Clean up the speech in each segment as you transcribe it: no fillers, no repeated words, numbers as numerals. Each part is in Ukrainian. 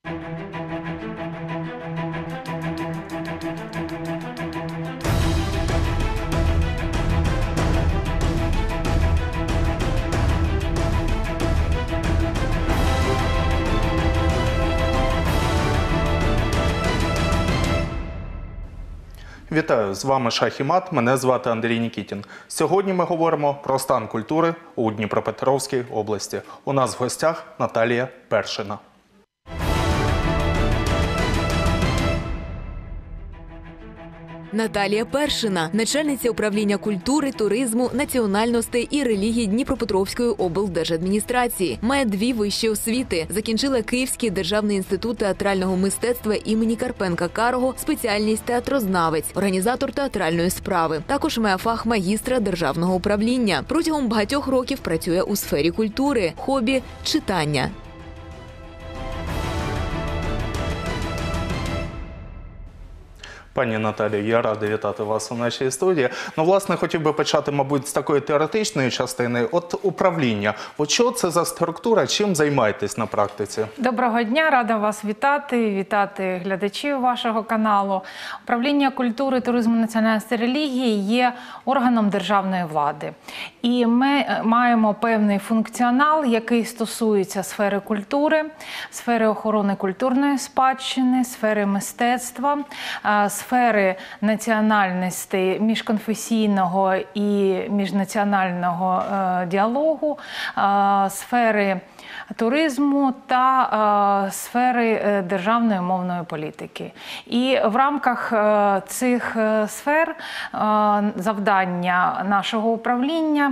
Вітаю, з вами Шах і Мат, мене звати Андрій Нікітін. Сьогодні ми говоримо про стан культури у Дніпропетровській області. У нас в гостях Наталія Першина. Наталія Першина – начальниця управління культури, туризму, національностей і релігій Дніпропетровської облдержадміністрації. Має 2 вищі освіти. Закінчила Київський державний інститут театрального мистецтва імені Карпенка-Карого, спеціальність театрознавець, організатор театральної справи. Також має фах магістра державного управління. Протягом багатьох років працює у сфері культури. Хобі – читання. Пані Наталію, я радий вітати вас у нашій студії. Ну, власне, хотів би почати, мабуть, з такої теоретичної частини. От управління. От що це за структура, чим займаєтесь на практиці? Доброго дня, рада вас вітати глядачів вашого каналу. Управління культури, туризму, національності та релігії є органом державної влади. І ми маємо певний функціонал, який стосується сфери культури, сфери охорони культурної спадщини, сфери мистецтва, сфери національностей, міжконфесійного і міжнаціонального діалогу, сфери туризму та сфери державної мовної політики. І в рамках цих сфер завдання нашого управління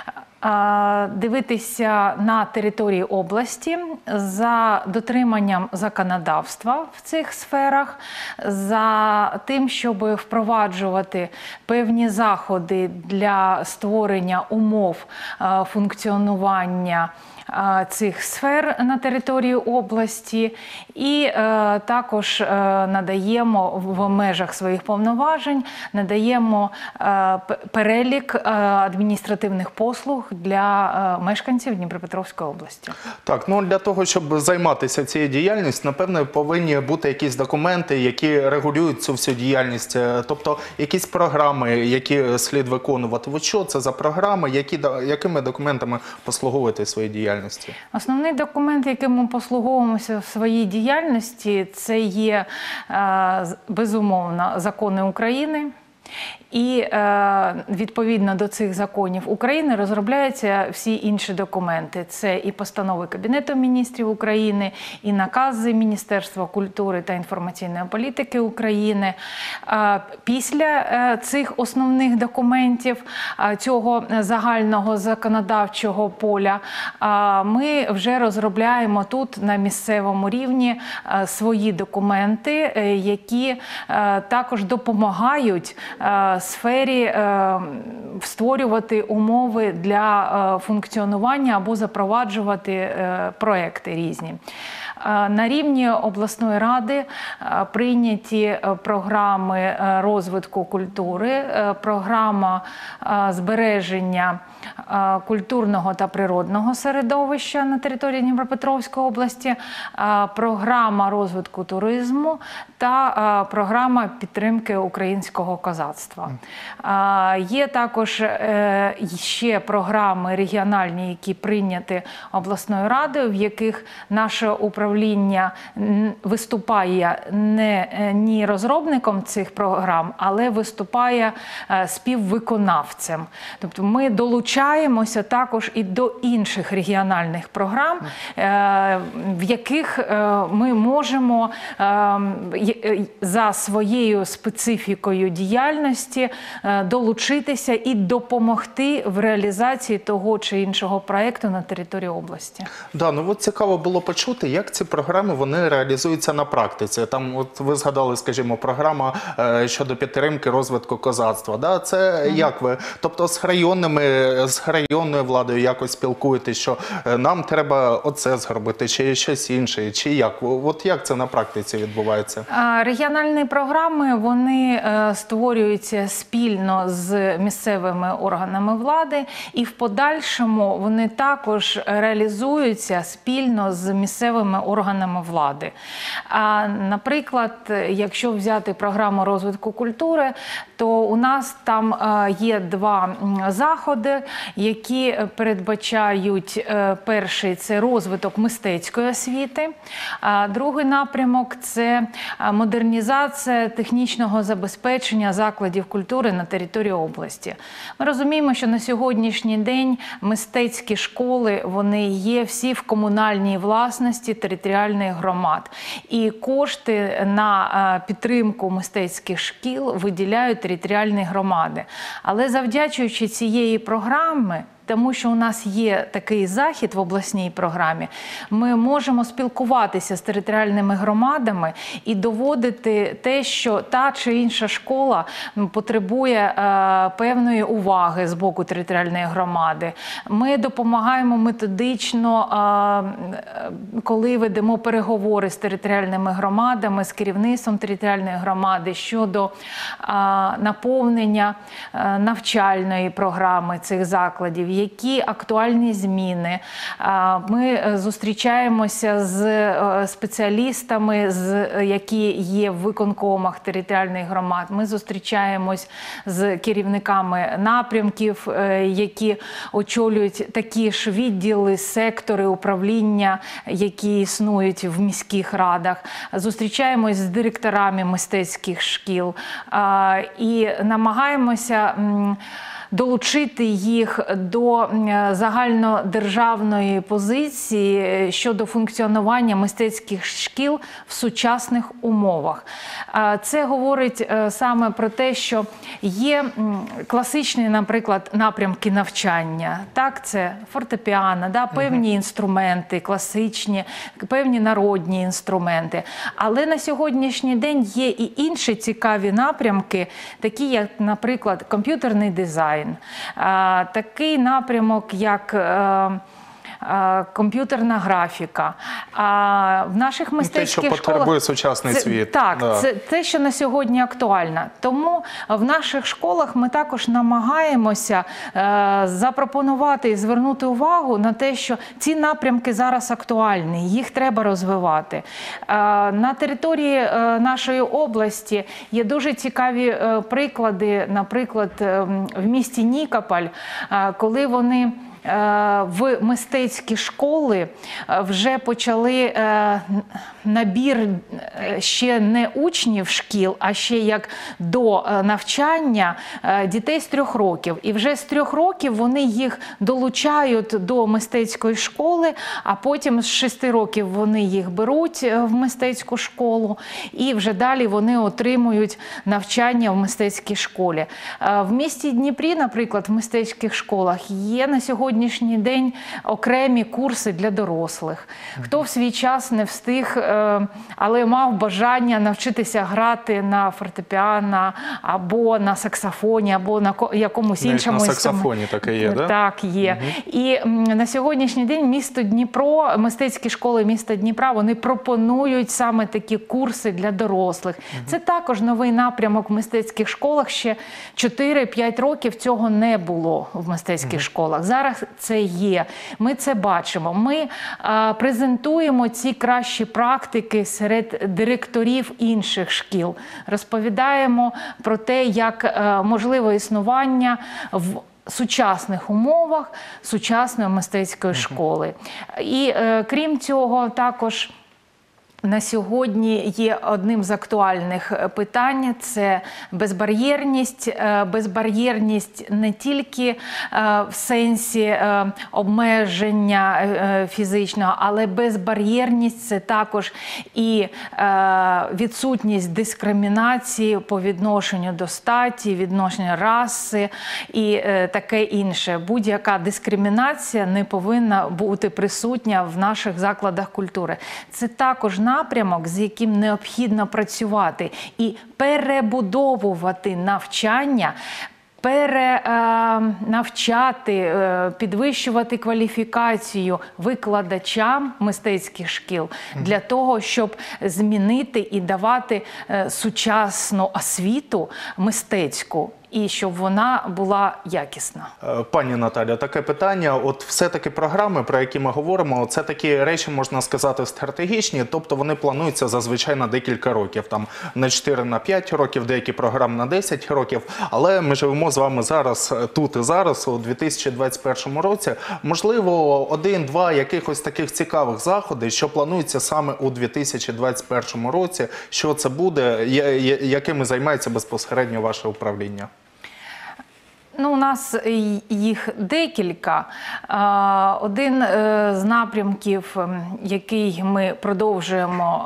дивитися на території області за дотриманням законодавства в цих сферах, за тим, щоб впроваджувати певні заходи для створення умов функціонування цих сфер на території області, і також надаємо в межах своїх повноважень, надаємо перелік адміністративних послуг для мешканців Дніпропетровської області. Так, ну для того, щоб займатися цією діяльністю, напевно, повинні бути якісь документи, які регулюють цю всю діяльність, тобто якісь програми, які слід виконувати. От що це за програми, якими документами послуговуєте своїй діяльності? Основний документ, яким ми послуговуємося в своїй діяльності, це є, безумовно, закони України. І відповідно до цих законів України розробляються всі інші документи. Це і постанови Кабінету міністрів України, і накази Міністерства культури та інформаційної політики України. Після цих основних документів, цього загального законодавчого поля, ми вже розробляємо тут на місцевому рівні свої документи, які також допомагають сфері створювати умови для функціонування або запроваджувати проекти різні. На рівні обласної ради прийняті програми розвитку культури, програма збереження культурного та природного середовища на території Дніпропетровської області, програма розвитку туризму та програма підтримки українського козацтва. Є також ще програми регіональні, які прийняті обласною радою, в яких наше управління виступає не розробником цих програм, але виступає співвиконавцем. Тобто ми долучаємося також і до інших регіональних програм, в яких ми можемо за своєю специфікою діяльності долучитися і допомогти в реалізації того чи іншого проєкту на території області. Да, ну от цікаво було почути, як ці програми вони реалізуються на практиці. Там, от ви згадали, скажімо, програма щодо підтримки розвитку козацтва. Да? Це як ви? Тобто з районною владою якось спілкуєтесь, що нам треба оце зробити, чи щось інше, чи як? От як це на практиці відбувається? Регіональні програми, вони створюються спільно з місцевими органами влади, і в подальшому вони також реалізуються спільно з місцевими органами влади. А, наприклад, якщо взяти програму розвитку культури, то у нас там є два заходи, які передбачають: перший – це розвиток мистецької освіти, а другий напрямок – це модернізація технічного забезпечення закладів культури на території області. Ми розуміємо, що на сьогоднішній день мистецькі школи, вони є всі в комунальній власності територіальних громад. І кошти на підтримку мистецьких шкіл виділяють територіальні громади. Але завдячуючи цієї програми, тому що у нас є такий захід в обласній програмі, ми можемо спілкуватися з територіальними громадами і доводити те, що та чи інша школа потребує певної уваги з боку територіальної громади. Ми допомагаємо методично, коли ведемо переговори з територіальними громадами, з керівництвом територіальної громади щодо наповнення навчальної програми цих закладів, які актуальні зміни. Ми зустрічаємося з спеціалістами, які є в виконкомах територіальних громад. Ми зустрічаємось з керівниками напрямків, які очолюють такі ж відділи, сектори, управління, які існують в міських радах. Зустрічаємось з директорами мистецьких шкіл і намагаємося долучити їх до загальнодержавної позиції щодо функціонування мистецьких шкіл в сучасних умовах. Це говорить саме про те, що є класичні, наприклад, напрямки навчання. Так, це фортепіано, да, певні інструменти класичні, певні народні інструменти. Але на сьогоднішній день є і інші цікаві напрямки, такі як, наприклад, комп'ютерний дизайн. Такий напрямок, як комп'ютерна графіка. В наших мистецьких школах... Те, що потребує сучасний світ. Так, да. Це те, що на сьогодні актуально. Тому в наших школах ми також намагаємося запропонувати і звернути увагу на те, що ці напрямки зараз актуальні, їх треба розвивати. На території нашої області є дуже цікаві приклади, наприклад, в місті Нікополь, коли вони в мистецькі школи вже почали набір ще не учнів шкіл, а ще як до навчання дітей з 3 років. І вже з 3 років вони їх долучають до мистецької школи, а потім з 6 років вони їх беруть в мистецьку школу, і вже далі вони отримують навчання в мистецькій школі. В місті Дніпрі, наприклад, в мистецьких школах є на сьогоднішній день окремі курси для дорослих. Хто в свій час не встиг, але мав бажання навчитися грати на фортепіано, або на саксофоні, або на якомусь іншому інструменті. На саксофоні таке є, да? Так, є. І на сьогоднішній день місто Дніпро, мистецькі школи міста Дніпра, вони пропонують саме такі курси для дорослих. Це також новий напрямок в мистецьких школах. Ще 4-5 років цього не було в мистецьких школах. Зараз це є. Ми це бачимо. Ми презентуємо ці кращі практики серед директорів інших шкіл. Розповідаємо про те, як можливе існування в сучасних умовах сучасної мистецької школи. І крім цього, також на сьогодні є одним з актуальних питань – це безбар'єрність. Безбар'єрність не тільки в сенсі обмеження фізичного, але безбар'єрність – це також і відсутність дискримінації по відношенню до статі, відношенню раси і таке інше. Будь-яка дискримінація не повинна бути присутня в наших закладах культури. Це також напрямок, з яким необхідно працювати і перебудовувати навчання, перенавчати, підвищувати кваліфікацію викладачам мистецьких шкіл для того, щоб змінити і давати сучасну освіту мистецьку і щоб вона була якісна. Пані Наталя, таке питання. От все-таки програми, про які ми говоримо, це такі речі, можна сказати, стратегічні, тобто вони плануються зазвичай на декілька років, там на 4, на 5 років, деякі програми на 10 років, але ми живемо з вами зараз, тут і зараз, у 2021 році. Можливо, 1-2 якихось таких цікавих заходів, що планується саме у 2021 році, що це буде, якими займається безпосередньо ваше управління? Ну, у нас їх декілька. Один з напрямків, який ми продовжуємо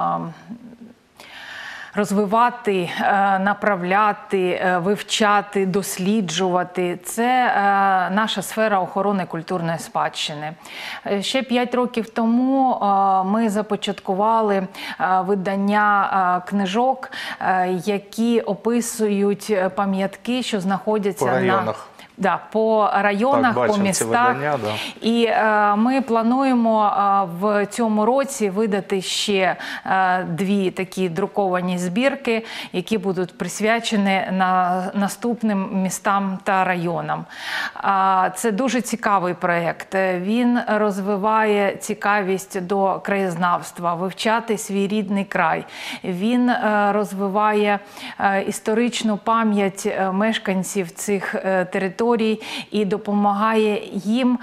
розвивати, направляти, вивчати, досліджувати – це наша сфера охорони культурної спадщини. Ще 5 років тому ми започаткували видання книжок, які описують пам'ятки, що знаходяться по районах. По районах, так, по містах. Видання, да. І ми плануємо в цьому році видати ще 2 такі друковані збірки, які будуть присвячені наступним містам та районам. Це дуже цікавий проєкт. Він розвиває цікавість до краєзнавства, вивчати свій рідний край. Він розвиває історичну пам'ять мешканців цих територій і допомагає їм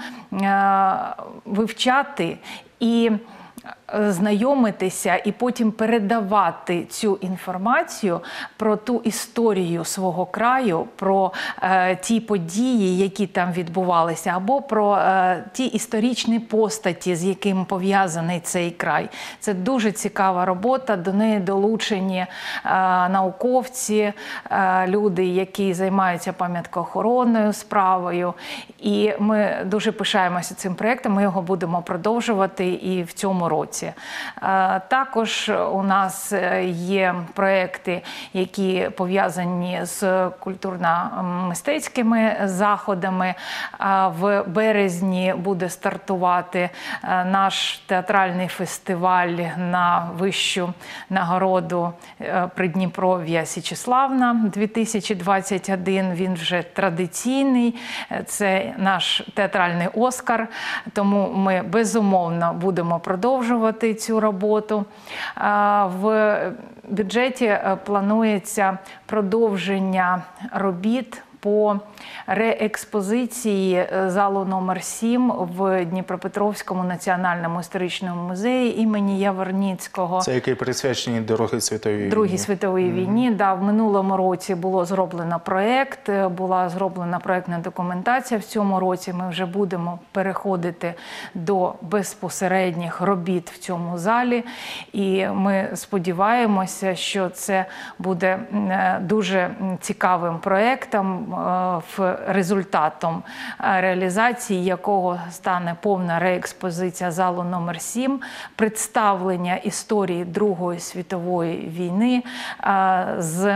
вивчати і знайомитися і потім передавати цю інформацію про ту історію свого краю, про ті події, які там відбувалися, або про ті історичні постаті, з яким пов'язаний цей край. Це дуже цікава робота, до неї долучені науковці, люди, які займаються пам'яткоохоронною справою. І ми дуже пишаємося цим проєктом, ми його будемо продовжувати і в цьому році. Також у нас є проекти, які пов'язані з культурно-мистецькими заходами. В березні буде стартувати наш театральний фестиваль на вищу нагороду Придніпров'я Січеславна 2021. Він вже традиційний, це наш театральний Оскар, тому ми безумовно будемо продовжувати цю роботу. В бюджеті планується продовження робіт по реекспозиції залу номер 7 в Дніпропетровському національному історичному музеї імені Яворницького. Це який присвячений Другій світовій війні? Другій світовій війні, да. В минулому році було зроблено проєкт, була зроблена проєктна документація. В цьому році ми вже будемо переходити до безпосередніх робіт в цьому залі. І ми сподіваємося, що це буде дуже цікавим проєктом, результатом реалізації якого стане повна реекспозиція залу номер 7, представлення історії Другої світової війни з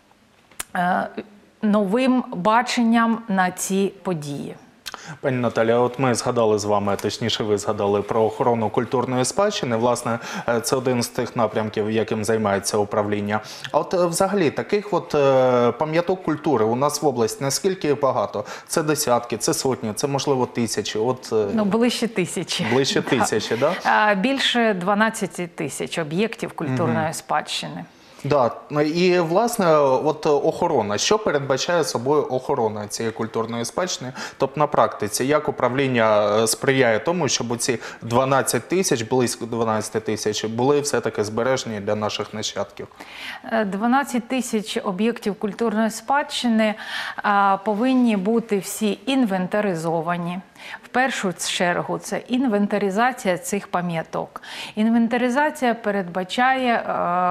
новим баченням на ці події. Пані Наталя, от ми згадали з вами, точніше ви згадали про охорону культурної спадщини. Власне, це один з тих напрямків, яким займається управління. А от взагалі таких от пам'яток культури у нас в області наскільки багато? Це десятки, це сотні, це можливо тисячі? Ну, ближче тисячі. Ближче тисячі, так? Да? Більше 12 тисяч об'єктів культурної спадщини. Да, і власне от охорона. Що передбачає собою охорона цієї культурної спадщини? Тобто на практиці, як управління сприяє тому, щоб ці 12 тисяч, близько 12 тисяч, були все-таки збережені для наших нащадків? 12 тисяч об'єктів культурної спадщини повинні бути всі інвентаризовані. В першу чергу це інвентаризація цих пам'яток. Інвентаризація передбачає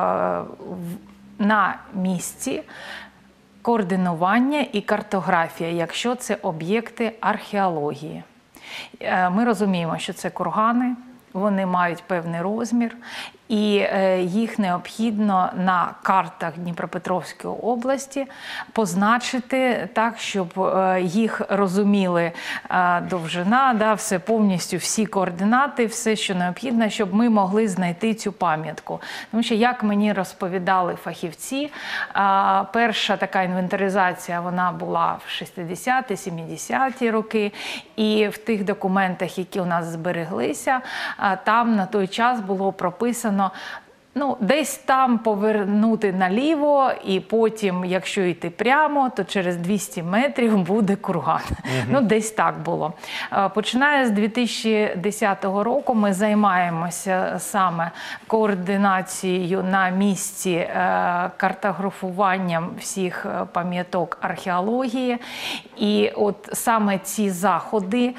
на місці координування і картографія, якщо це об'єкти археології. Ми розуміємо, що це кургани, вони мають певний розмір, і їх необхідно на картах Дніпропетровської області позначити так, щоб їх розуміли довжина, все повністю, всі координати, все, що необхідно, щоб ми могли знайти цю пам'ятку. Тому що, як мені розповідали фахівці, перша така інвентаризація, вона була в 60-ті, 70-ті роки, і в тих документах, які у нас збереглися, там на той час було прописано, десь там повернути наліво, і потім, якщо йти прямо, то через 200 метрів буде курган. Десь так було. Починає з 2010 року ми займаємося саме координацією на місці, картографуванням всіх пам'яток археології. І от саме ці заходи,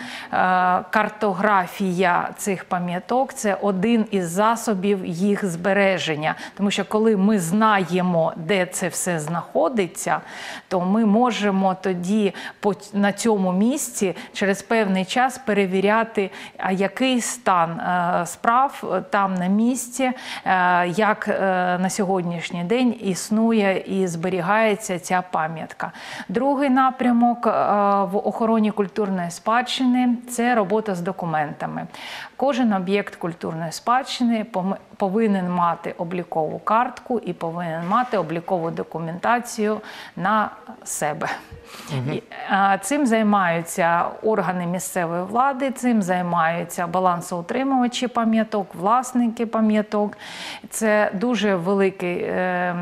картографія цих пам'яток – це один із засобів їх збереження. Тому що коли ми знаємо, де це все знаходиться, то ми можемо тоді на цьому місці через певний час перевіряти, який стан справ там на місці, як на сьогоднішній день існує і зберігається ця пам'ятка. Другий напрямок в охороні культурної спадщини – це робота з документами. Кожен об'єкт культурної спадщини повинен мати облікову картку і повинен мати облікову документацію на себе. Цим займаються органи місцевої влади, цим займаються балансоутримувачі пам'яток, власники пам'яток. Це дуже великий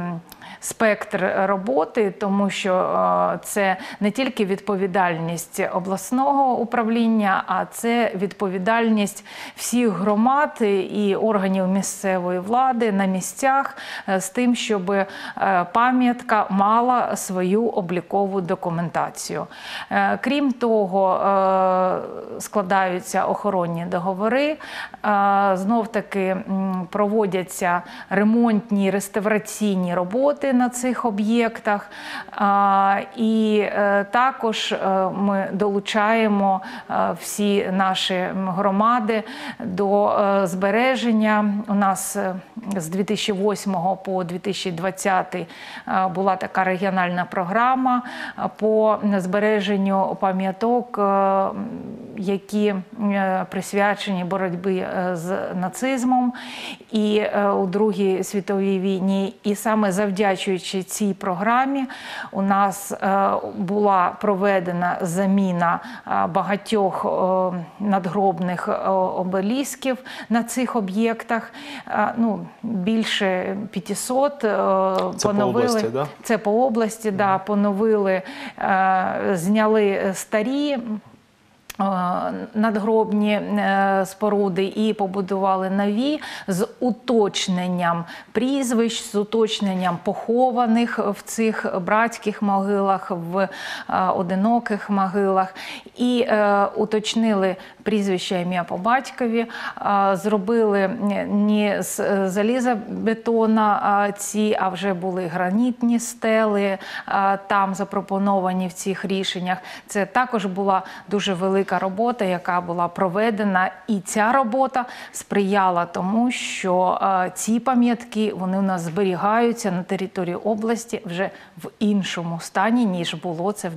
спектр роботи, тому що це не тільки відповідальність обласного управління, а це відповідальність всіх громад і органів місцевої влади на місцях з тим, щоб пам'ятка мала свою облікову документацію. Крім того, складаються охоронні договори, знов-таки проводяться ремонтні, реставраційні роботи на цих об'єктах, і також ми долучаємо всі наші громади до збереження. У нас з 2008 по 2020 була така регіональна програма по збереженню пам'яток, які присвячені боротьбі з нацизмом і у Другій світовій війні. І саме завдячуючи цій програмі у нас була проведена заміна багатьох надгробних обелісків на цих об'єктах. Більше 500 поновили. Це по області, да? Це по області, да, поновили, зняли старі надгробні споруди і побудували нові з уточненням прізвищ, з уточненням похованих в цих братських могилах, в одиноких могилах. І уточнили прізвища, ім'я по батькові, зробили не з залізобетона ці, а вже були гранітні стели, там запропоновані в цих рішеннях. Це також була дуже велика робота, яка була проведена, і ця робота сприяла тому, що ці пам'ятки, вони у нас зберігаються на території області вже в іншому стані, ніж було це в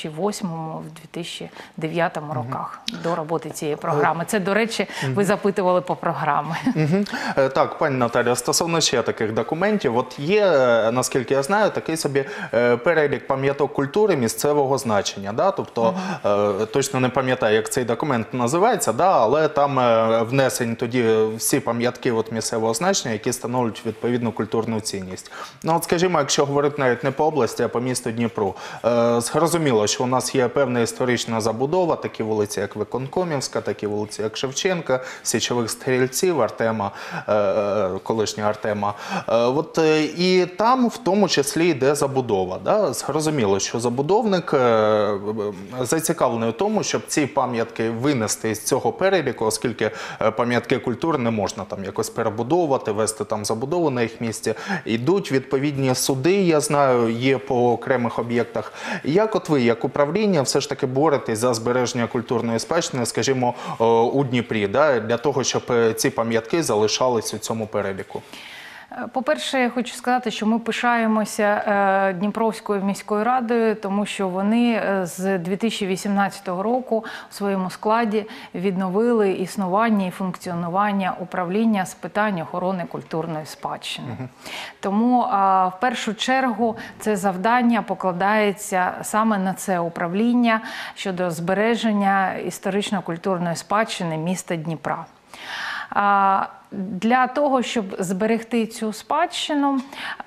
2008-2009 роках до роботи цієї програми. Це, до речі, ви запитували по програмі. Так, пані Наталія, стосовно ще таких документів, от є, наскільки я знаю, такий собі перелік пам'яток культури місцевого значення, да? Тобто, точно не пам'ятаю, як цей документ називається, да? Але там внесені тоді всі пам'ятки місцевого значення, які становлять відповідну культурну цінність. От, скажімо, якщо говорити навіть не по області, а по місту Дніпру, зрозуміло, що у нас є певна історична забудова, такі вулиці, як Виконкомівська, такі вулиці, як Шевченка, Січових Стрільців, Артема, колишнього Артема. І там в тому числі йде забудова. Да? Зрозуміло, що забудовник зацікавлений у тому, щоб ці пам'ятки винести з цього переліку, оскільки пам'ятки культури не можна там якось перебудовувати, вести там забудову на їх місці. Йдуть відповідні суди, я знаю, є по окремих об'єктах. Як от ви, як управління, все ж таки боретесь за збереження культурної спадщини, скажімо, у Дніпрі, да, для того, щоб ці пам'ятки залишались у цьому переліку? По-перше, я хочу сказати, що ми пишаємося Дніпровською міською радою, тому що вони з 2018 року у своєму складі відновили існування і функціонування управління з питань охорони культурної спадщини. Тому в першу чергу це завдання покладається саме на це управління щодо збереження історично-культурної спадщини міста Дніпра. Для того, щоб зберегти цю спадщину,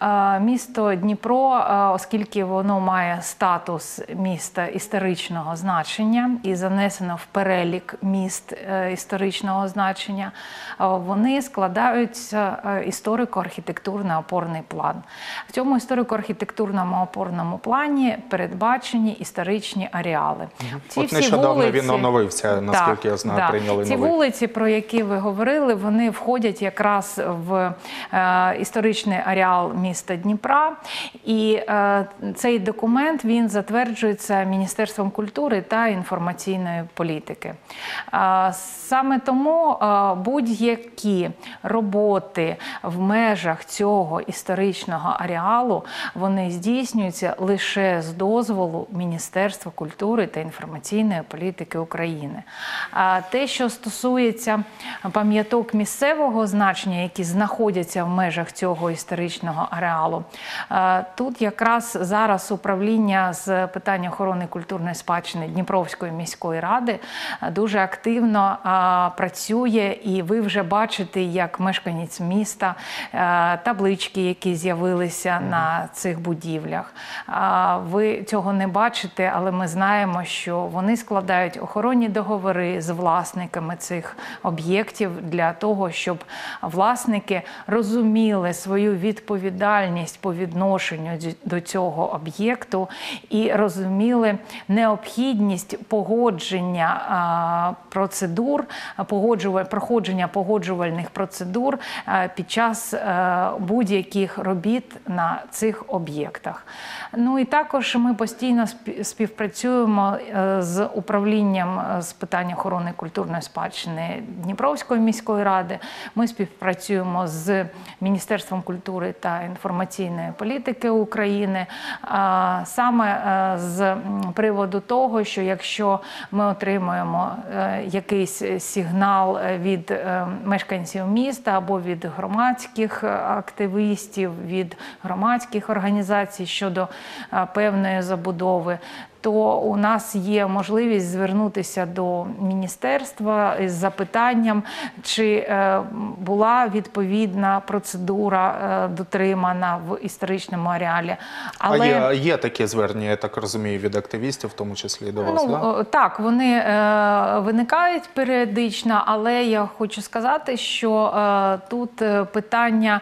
місто Дніпро, оскільки воно має статус міста історичного значення і занесено в перелік міст історичного значення, вони складаються історико-архітектурний опорний план. В цьому історико-архітектурному опорному плані передбачені історичні ареали. От нещодавно він оновився, наскільки я знаю, прийняли ці новий. Ці вулиці, про які ви говорили, вони входять якраз в історичний ареал міста Дніпра. І цей документ, він затверджується Міністерством культури та інформаційної політики. Саме тому будь-які роботи в межах цього історичного ареалу, вони здійснюються лише з дозволу Міністерства культури та інформаційної політики України. Те, що стосується пам'яток місцевого значення, які знаходяться в межах цього історичного ареалу, тут якраз зараз управління з питань охорони культурної спадщини Дніпровської міської ради дуже активно працює, і ви вже бачите, як мешканець міста, таблички, які з'явилися на цих будівлях. Ви цього не бачите, але ми знаємо, що вони складають охоронні договори з власниками цих об'єктів для того, щоб власники розуміли свою відповідальність по відношенню до цього об'єкту і розуміли необхідність погодження процедур, проходження погоджувальних процедур під час будь-яких робіт на цих об'єктах. Ну і також ми постійно співпрацюємо з управлінням з питань охорони культурної спадщини Дніпровської міської ради. Ми співпрацюємо з Міністерством культури та інформаційної політики України саме з приводу того, що якщо ми отримуємо якийсь сигнал від мешканців міста або від громадських активістів, від громадських організацій щодо певної забудови, то у нас є можливість звернутися до міністерства із запитанням, чи була відповідна процедура дотримана в історичному ареалі. Але... А є такі звернення, я так розумію, від активістів, в тому числі і до вас, да? Так, вони виникають періодично, але я хочу сказати, що тут питання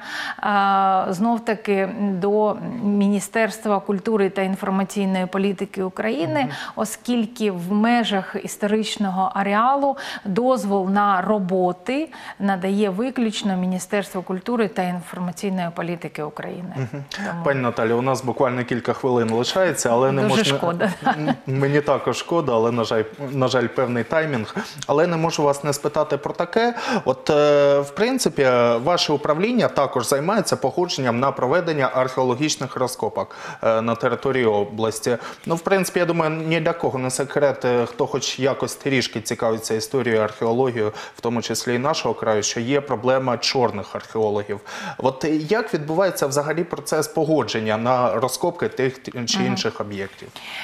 знов-таки до Міністерства культури та інформаційної політики України, оскільки в межах історичного ареалу дозвол на роботи надає виключно Міністерство культури та інформаційної політики України. Пані Наталі, у нас буквально кілька хвилин лишається, але не можна... шкода. Мені також шкода, але, на жаль, певний таймінг. Але не можу вас не спитати про таке. От, в принципі, ваше управління також займається погодженням на проведення археологічних розкопок на території області. Ну, в принципі, я думаю, ні для кого не секрет, хто хоч якось трішки цікавиться історією, археологією, в тому числі і нашого краю, що є проблема чорних археологів. От як відбувається взагалі процес погодження на розкопки тих чи інших об'єктів?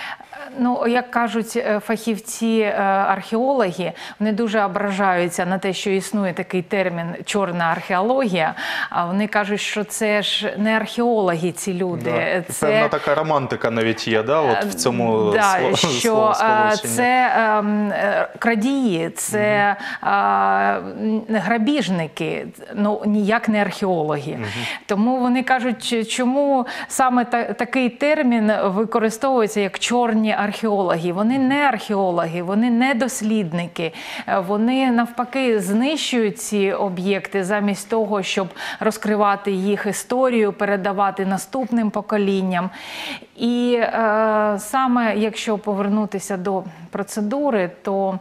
Ну, як кажуть фахівці-археологи, вони дуже ображаються на те, що існує такий термін «чорна археологія», а вони кажуть, що це ж не археологи ці люди. Да. Це... Певна така романтика навіть є, да? От в цьому що це крадії, це грабіжники, ну ніяк не археологи. Тому вони кажуть, чому саме такий термін використовується як «чорні археологи». археологи. Вони не археологи, вони не дослідники. Вони навпаки знищують ці об'єкти замість того, щоб розкривати їх історію, передавати наступним поколінням. І саме якщо повернутися до процедури, то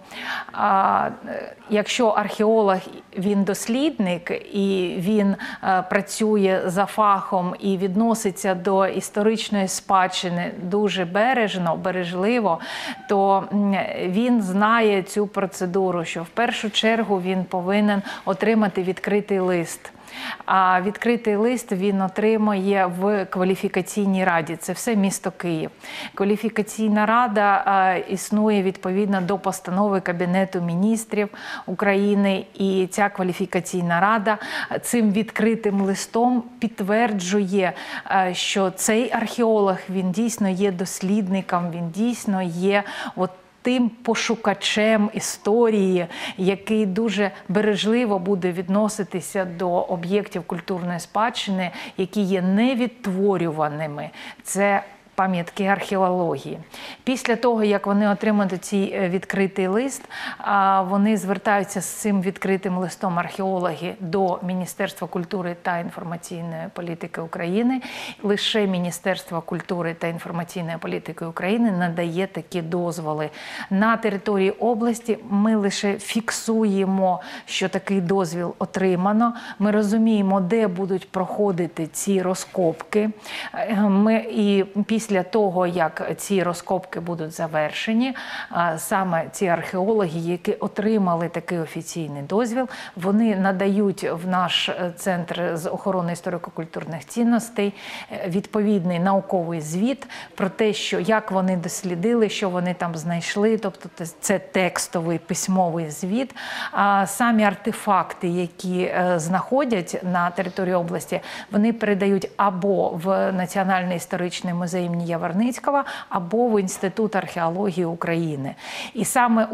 якщо археолог, він дослідник і він працює за фахом і відноситься до історичної спадщини дуже бережливо, то він знає цю процедуру, що в першу чергу він повинен отримати відкритий лист. А відкритий лист він отримує в кваліфікаційній раді. Це все місто Київ. Кваліфікаційна рада існує відповідно до постанови Кабінету міністрів України. І ця кваліфікаційна рада цим відкритим листом підтверджує, що цей археолог, він дійсно є дослідником, він дійсно є тим пошукачем історії, який дуже бережливо буде відноситися до об'єктів культурної спадщини, які є невідтворюваними. Це пам'ятки археології. Після того, як вони отримають цей відкритий лист, вони звертаються з цим відкритим листом археологи до Міністерства культури та інформаційної політики України. Лише Міністерство культури та інформаційної політики України надає такі дозволи. На території області ми лише фіксуємо, що такий дозвіл отримано. Ми розуміємо, де будуть проходити ці розкопки. І після того, як ці розкопки будуть завершені, саме ці археологи, які отримали такий офіційний дозвіл, вони надають в наш Центр з охорони історико-культурних цінностей відповідний науковий звіт про те, що як вони дослідили, що вони там знайшли, тобто це текстовий письмовий звіт. Самі артефакти, які знаходять на території області, вони передають або в Національний історичний музей імені Яворницького, або в Інститут археології України. І саме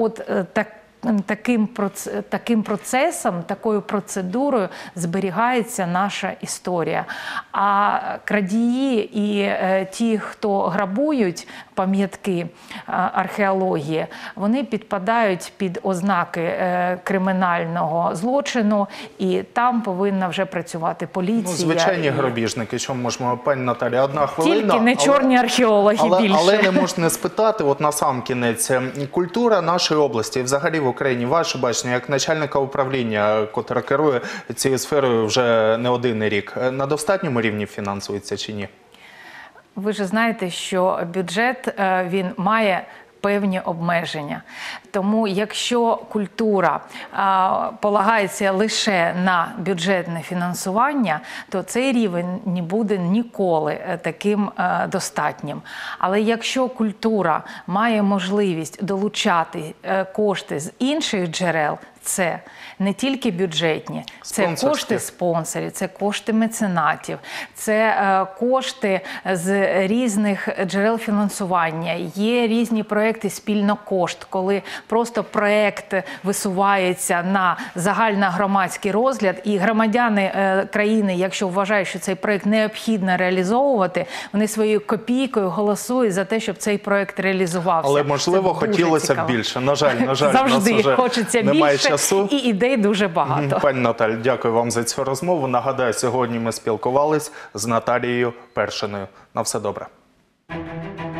таким процесом, такою процедурою зберігається наша історія. А крадії і ті, хто грабують пам'ятки археології, вони підпадають під ознаки кримінального злочину, і там повинна вже працювати поліція. Звичайні грабіжники, що можемо, пані Наталі, одна хвилина. Тільки не чорні археологи більше. Але не можна не спитати, от на сам кінець, культура нашої області, і взагалі в Україні, ваше бачення, як начальника управління, котре керує цією сферою вже не один рік, на достатньому рівні фінансується чи ні? Ви ж знаєте, що бюджет, він має певні обмеження. Тому якщо культура полагається лише на бюджетне фінансування, то цей рівень не буде ніколи таким достатнім. Але якщо культура має можливість долучати кошти з інших джерел, це не тільки бюджетні, це кошти спонсорів, це кошти меценатів, це кошти з різних джерел фінансування. Є різні проекти «Спільнокошт», коли просто проект висувається на загальногромадський розгляд, і громадяни країни, якщо вважають, що цей проект необхідно реалізовувати, вони своєю копійкою голосують за те, щоб цей проект реалізувався. Але, можливо, хотілося б більше. На жаль, завжди хочеться більше. Часу. І ідей дуже багато. Пані Наталі, дякую вам за цю розмову. Нагадаю, сьогодні ми спілкувались з Наталією Першиною. На все добре.